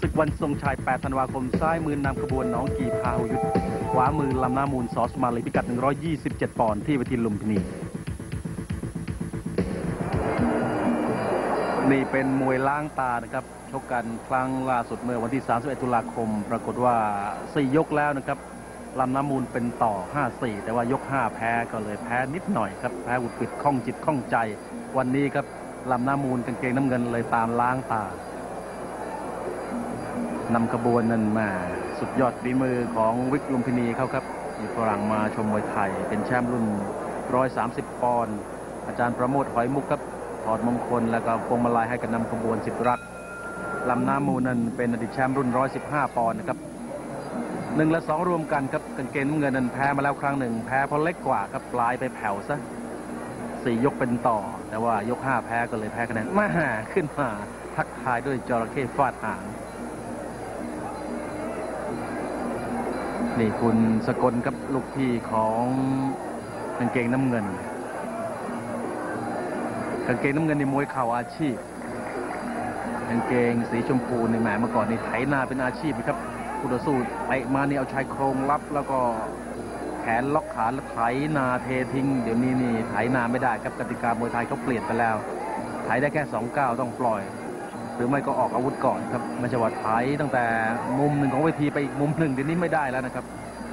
ศึกวันทรงชัย 8 ธันวาคม ซ้ายมือนำขบวนน้องกีพาหุยุทธขวามือลำน้ามูลสอสมาลีพิกัด 127 ปอนด์ที่เวทีลุมพินีนี่เป็นมวยล้างตานะครับชกกันครั้งล่าสุดเมื่อวันที่ 31 ตุลาคมปรากฏว่า 4 ยกแล้วนะครับลำน้ามูลเป็นต่อ 5-4 แต่ว่ายก 5 แพ้ก็เลยแพ้นิดหน่อยครับแพ้อุดปิดข้องจิตข้องใจวันนี้ครับลำน้ามูลกางเกงน้ำเงินเลยตามล้างตานำขบวนนั้นมาสุดยอดฝีมือของวิกลุมพินีเขาครับมีฝรั่งมาชมมวยไทยเป็นแชมป์รุ่น 130 ปอนด์อาจารย์ประโมทหอยมุกครับถอดมงคลแล้วก็พวงมาลัยให้กับนำขบวนสิทธิรักษ์ลำน้ามูลนั้นเป็นอดีตแชมป์รุ่น 115 ปอนด์นะครับ1 และ 2 รวมกันครับกางเกงน้ำเงินนั้นแพ้มาแล้วครั้งหนึ่งแพ้เพราะเล็กกว่าครับปลายไปแผ่วซะ4 ยกเป็นต่อแต่ว่ายก 5 แพ้ก็เลยแพ้คะแนนมาขึ้นมาทักทายด้วยจระเข้ฟาดหางนี่คุณสกลครับลูกพี่ของกางเกงน้ำเงินกางเกงน้ำเงินในมวยเข่าอาชีพกางเกงสีชมพูในแหมเมื่อก่อนนี่ไถนาเป็นอาชีพครับคู่ต่อสู้ไปมานี่เอาชายโครงรับแล้วก็แขนล็อกขาแล้วไถนาเททิ้งเดี๋ยวนี้นี่ไถนาไม่ได้ครับกติกามวยไทยเขาเปลี่ยนไปแล้วไถได้แค่2 ก้าวต้องปล่อยหรือไม่ก็ออกอาวุธก่อนครับไม่ใช่ว่าไถตั้งแต่มุมหนึ่งของเวทีไปอีกมุมหนึ่งเดี๋ยวนี้ไม่ได้แล้วนะครับ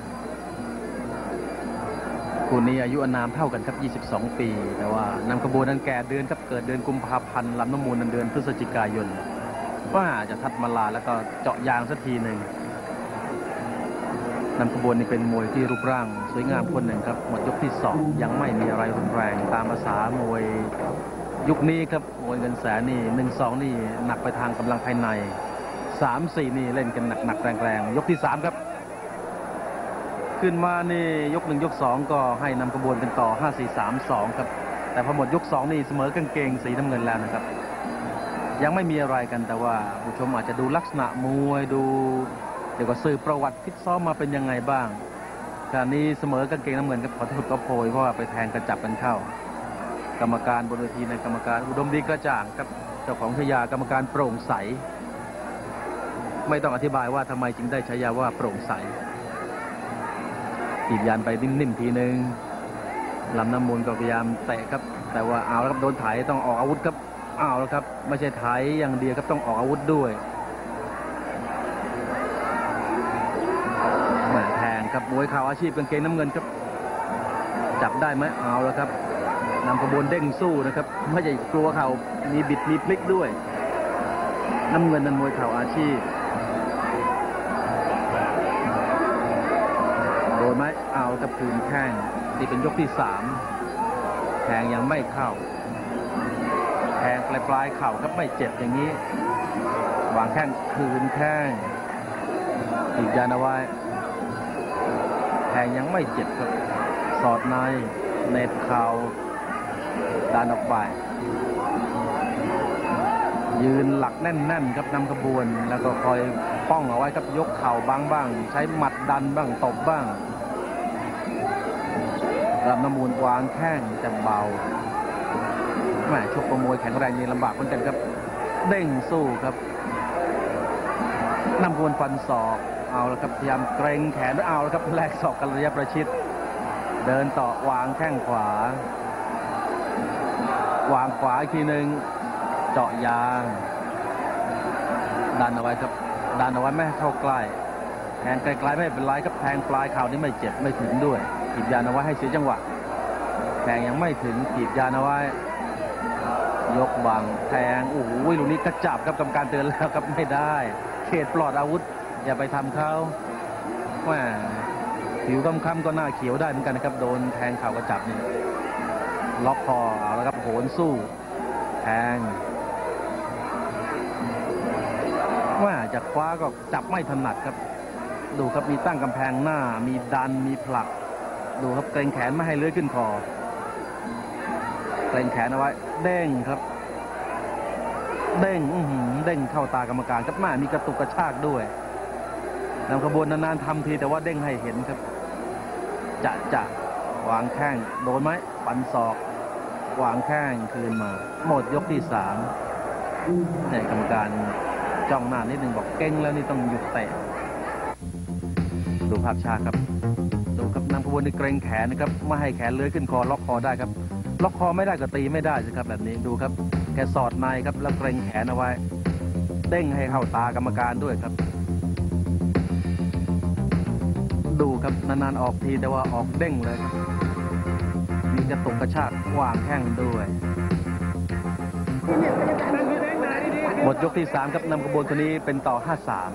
คู่นี้อายุอานามเท่ากันครับ22 ปีแต่ว่านำขบวนนั้นแก่เดือนครับเกิดเดือนกุมภาพันธ์ลำน้ำมูลนั้นเดือนพฤศจิกายนว่าจะทัดมาลาแล้วก็เจาะยางสักทีหนึ่งนำขบวนนี้เป็นมวยที่รูปร่างสวยงามคนหนึ่งครับหมดยกที่2ยังไม่มีอะไรรุนแรงตามภาษามวยยุคนี้ครับมวยเงินแสนนี่1-2นี่หนักไปทางกำลังภายใน3-4นี่เล่นกันหนักแรงๆยกที่3ครับขึ้นมานี่ยก1ยก2ก็ให้นำขบวนกันต่อ 5-4-3-2 ครับแต่พอหมดยก2นี่เสมอกางเกงสีน้ำเงินแล้วนะครับยังไม่มีอะไรกันแต่ว่าผู้ชมอาจจะดูลักษณะมวยดูเดี๋ยวก็สื่อประวัติฟิตซ้อมมาเป็นยังไงบ้างการนี้เสมอกางเกงน้ำเงินกับขอโทษก็โพยเพราะว่าไปแทงกระจับกันเข้ากรรมการบนเวทีในกรรมการอุดมดีกระจ่างครับเจ้าของฉายากรรมการโปร่งใสไม่ต้องอธิบายว่าทำไมจึงได้ฉายาว่าโปร่งใสถีบยันไปนิ่มๆทีนึงลำน้ำมูลก็พยายามเตะครับแต่ว่าเอาแล้วครับโดนไถต้องออกอาวุธครับเอาแล้วครับไม่ใช่ไถอย่างเดียวครับต้องออกอาวุธด้วยแหมแทงครับมวยเข่าอาชีพกางเกงน้ำเงินครับจับได้ไหมเอาแล้วครับนำขบวนเด้งสู้นะครับไม่ใช่กลัวเข่ามีบิดมีพลิกด้วยน้ำเงินนั้นมวยเข่าอาชีพโดนไหมเอากับคืนแข้งนี่เป็นยกที่3แทงยังไม่เข้าแทงปลายเข่าครับไม่เจ็บอย่างนี้วางแข้งคืนแข้งอีกยานเอาไว้แทงยังไม่เจ็บครับสอดในเน็ตเข่าดันออกไปยืนหลักแน่นๆครับนำขบวนแล้วก็คอยป้องเอาไว้ครับยกเข่าบ้างใช้หมัดดันบ้างตบบ้างลำน้ำมูลวางแข้งจะเบาแหมชกประมวยแข็งแรงนี่ลำบากเหมือนกันครับเด้งสู้ครับนำขบวนฟันศอกเอาแล้วครับพยายามเกรงแขนเอาแล้วครับแลกศอกกันระยะประชิดเดินต่อวางแข้งขวาวางขวาอีกทีหนึ่งเจาะยางดันเอาไว้ครับดันเอาไว้ไม่ให้เข้าใกล้แทงไกลๆไม่เป็นไรครับแทงปลายเข่านี่ไม่เจ็บไม่ถึงด้วยขีดยานเอาไว้ให้เสียจังหวะแทงยังไม่ถึงขีดยานเอาไว้ยกบังแทงโอ้โหลูกนี้กระจับครับกรรมการเตือนแล้วครับไม่ได้เขตปลอดอาวุธอย่าไปทำเขาแหมผิวค้ำๆก็หน้าเขียวได้เหมือนกันนะครับโดนแทงเข่ากระจับนี่ล็อกคอเอาแล้วครับโหนสู้แทงว่าจะคว้าก็จับไม่ถนัดครับดูครับมีตั้งกำแพงหน้ามีดันมีผลักดูครับเกรงแขนไม่ให้เลื้อยขึ้นคอเกรงแขนเอาไว้เด้งครับเด้งเด้งเข้าตากรรมการครับหน้ามีกระตุกกระชากด้วยนำขบวนนานๆทำทีแต่ว่าเด้งให้เห็นครับจะวางแข้งโดนไหมปันศอกวางแข้งคืนมาหมดยกที่3เนี่ยกรรมการจ้องหน้านิดหนึ่งบอกเก่งแล้วนี่ต้องหยุดเตะดูภาพช้าครับดูครับนำขบวนในเกรงแขนนะครับไม่ให้แขนเลื้อยขึ้นคอล็อกคอได้ครับล็อกคอไม่ได้ก็ตีไม่ได้สิครับแบบนี้ดูครับแกสอดในครับแล้วเกรงแขนเอาไว้เด้งให้เข้าตากรรมการด้วยครับดูครับนานๆออกทีแต่ว่าออกเด้งเลยครับมีกระตุกกระชากวางแข้งด้วยหมดยกที่3ครับนำขบวนคนนี้เป็นต่อ 5-3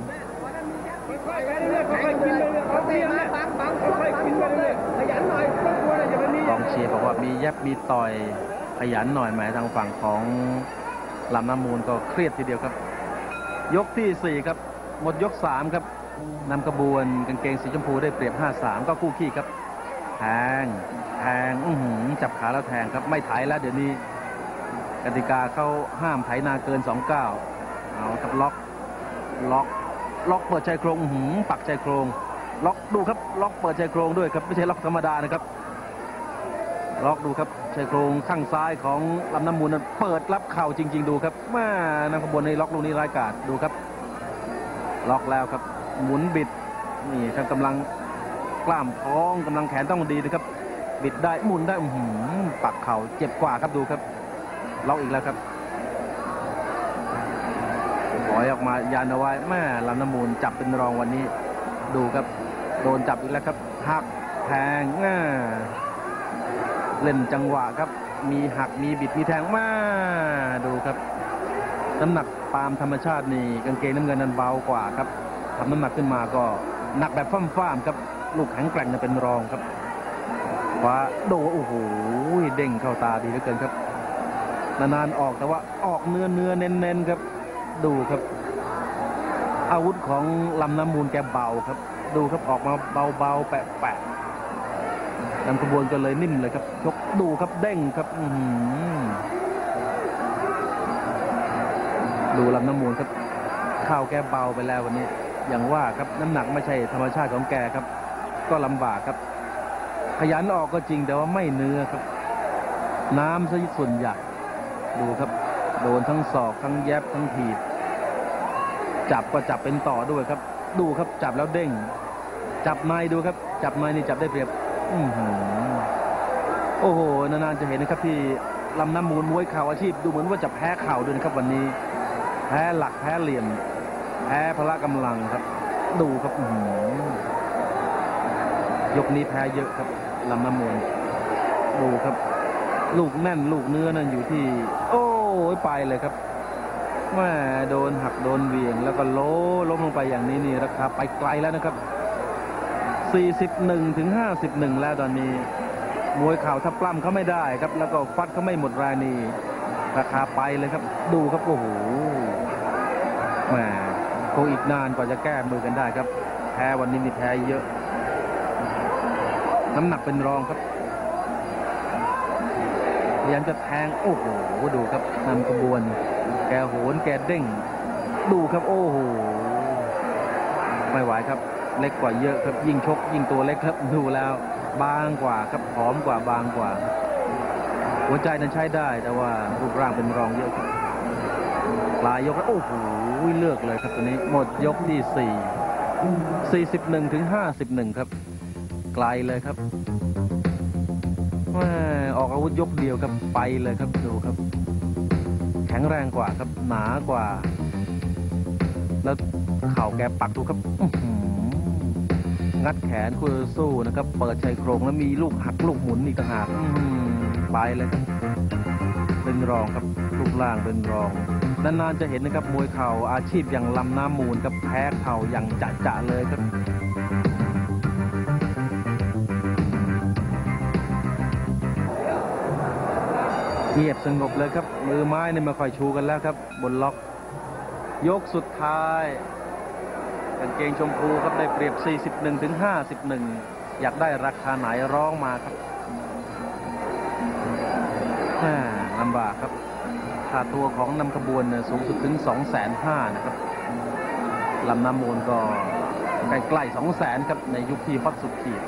กองเชียร์บอกว่ามีแยบมีต่อยขยันหน่อยหมายทางฝั่งของลำน้ำมูลก็เครียดทีเดียวครับยกที่4ครับหมดยก3ครับนำขบวนกางเกงสีชมพูได้เปรียบ 5-3 ก็คู่ขี้ครับแทงจับขาแล้วแทงครับไม่ไถแล้วเดี๋ยวนี้กติกาเขาห้ามไถนาเกิน2 ก้าวเอาครับล็อกเปิดชายโครงปักชายโครงล็อกดูครับล็อกเปิดชายโครงด้วยครับไม่ใช่ล็อกธรรมดานะครับล็อกดูครับชายโครงข้างซ้ายของลำน้ำมูลนั้นเปิดรับเข่าจริงๆดูครับแม่นำขบวนในล็อกลูกนี้ร้ายกาจดูครับล็อกแล้วครับหมุนบิดนี่ครับกำลังกล้ามท้องกำลังแขนต้องดีนะครับบิดได้หมุนได้ปักเข่าเจ็บกว่าครับดูครับล็อกอีกแล้วครับปล่อยออกมายันเอาไว้แม่ลำน้ำมูลจับเป็นรองวันนี้ดูครับโดนจับอีกแล้วครับหักแทงเล่นจังหวะครับมีหักมีบิดมีแทงมาดูครับน้ำหนักตามธรรมชาตินี่กางเกงน้ำเงินนั้นเบากว่าครับทำน้ำหนักขึ้นมาก็หนักแบบฟ้ามๆครับลูกแข็งแกร่งเป็นรองครับว่าโดโอ้โหเด้งเข้าตาดีเหลือเกินครับนานๆออกแต่ว่าออกเนื้อเน้นๆครับดูครับอาวุธของลำน้ำมูลแกเบาครับดูครับออกมาเบาๆแปะนำขบวนก็เลยนิ่มเลยครับยกดูครับเด้งครับดูลำน้ำมูลครับข้าวแกเบาไปแล้ววันนี้อย่างว่าครับน้ำหนักไม่ใช่ธรรมชาติของแกครับก็ลำบากครับขยันออกก็จริงแต่ว่าไม่เนื้อครับน้ำซะส่วนใหญ่ดูครับโดนทั้งศอกทั้งแยบทั้งถีบจับก็จับเป็นต่อด้วยครับดูครับจับแล้วเด้งจับในดูครับจับในนี่จับได้เปรียบโอ้โหนานๆจะเห็นนะครับที่ลำน้ำมูลมวยเข่าอาชีพดูเหมือนว่าจะแพ้เข่าด้วยนะครับวันนี้แพ้หลักแพ้เหลี่ยมแพ้พละกำลังครับดูครับยกนี้แพ้เยอะครับลำน้ำมูลดูครับลูกแน่นลูกเนื้อนั่นอยู่ที่โอ้ยไปเลยครับแม่โดนหักโดนเวียงแล้วก็ล้มลงไปอย่างนี้นี่ราคาไปไกลแล้วนะครับ41-51แล้วตอนนี้มวยเข่าถ้าปล้ำเขาไม่ได้ครับแล้วก็ฟัดเขาไม่หมดแรงนี่ราคาไปเลยครับดูครับโอ้โหแม่คงอีกนานกว่าจะแก้มือกันได้ครับแพ้วันนี้นี่แพ้เยอะน้ำหนักเป็นรองครับพยายามจะแทงโอ้โหดูครับนำขบวนแกโหนแกเด้งดูครับโอ้โหไม่ไหวครับเล็กกว่าเยอะครับยิ่งชกยิ่งตัวเล็กครับดูแล้วบางกว่าครับผอมกว่าบางกว่าหัวใจนั้นใช้ได้แต่ว่ารูปร่างเป็นรองเยอะครับปลายยกแล้วโอ้โหเลือกเลยครับตัวนี้หมดยกที่41-51ครับไกลเลยครับออกอาวุธยกเดียวครับไปเลยครับดูครับแข็งแรงกว่าครับหนากว่าแล้วเข่าแกปักดูครับงัดแขนคู่สู้นะครับเปิดชายโครงแล้วมีลูกหักลูกหมุนอีกต่างหากไปเลยครับเป็นรองครับรูปร่างเป็นรองนานๆจะเห็นนะครับมวยเข่าอาชีพอย่างลำน้ำมูลครับแพ้เข่าอย่างจะเลยครับเงียบสงบเลยครับมือไม้เนี่ยไม่ค่อยชูกันแล้วครับบนล็อกยกสุดท้ายกางเกงชมพูครับได้เปรียบ41-51อยากได้ราคาไหนร้องมาครับลำบากครับค่าตัวของนำขบวนสูงสุดถึง 250,000 นะครับลำน้ำมูลก็ใกล้ๆ 200,000 ครับในยุคที่ฮอตสุดขีด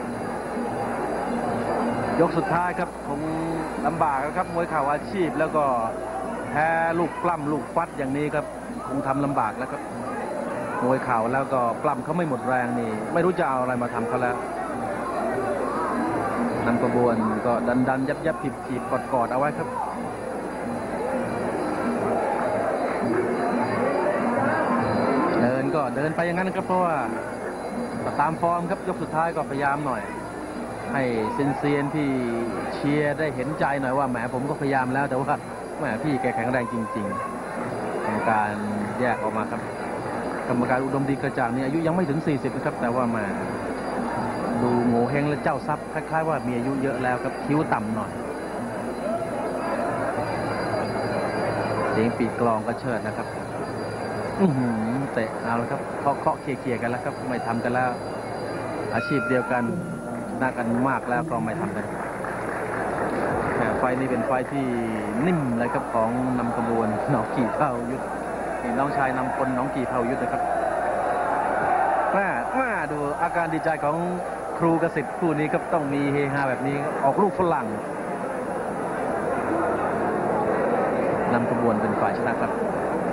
ยกสุดท้ายครับคงลำบากครับมวยเข่าอาชีพแล้วก็แพ้ลูกปล้ำลูกฟัดอย่างนี้ครับคงทำลำบากแล้วครับมวยเข่าแล้วก็ปล้ำเขาไม่หมดแรงนี่ไม่รู้จะเอาอะไรมาทำเขาแล้วนำกระบวนก็ดันยับถีบกอดเอาไว้ครับเดินก็เดินไปอย่างนั้นนะครับเพราะว่าตามฟอร์มครับยกสุดท้ายก็พยายามหน่อยให้เซียนที่เชียร์ได้เห็นใจหน่อยว่าแหมผมก็พยายามแล้วแต่ว่าแหมพี่แกแข็งแรงจริงๆกรรมการแยกออกมาครับกรรมการอุดมดีกระจ่างนี่อายุยังไม่ถึง40นะครับแต่ว่ามาดูโง่เฮงและเจ้าทรัพย์คล้ายๆว่ามีอายุเยอะแล้วครับคิ้วต่ำหน่อยเสียงปีกกลองก็เชิดนะครับเตะเอาแล้วครับเคาะเคลียร์กันแล้วครับไม่ทำกันแล้วอาชีพเดียวกันน่ากันมากแล้วก็ไม่ทำกันไฟนี้เป็นไฟที่นิ่มเลยครับของนำขบวนน้องกี่เท่ายุทธน้องชายนำคนน้องกี่เท่ายุทธนะครับมาดูอาการดีใจของครูกสิทธิ์คู่นี้ครับต้องมีเฮฮาแบบนี้ออกลูกฝรั่งนำขบวนเป็นฝ่ายชนะครับ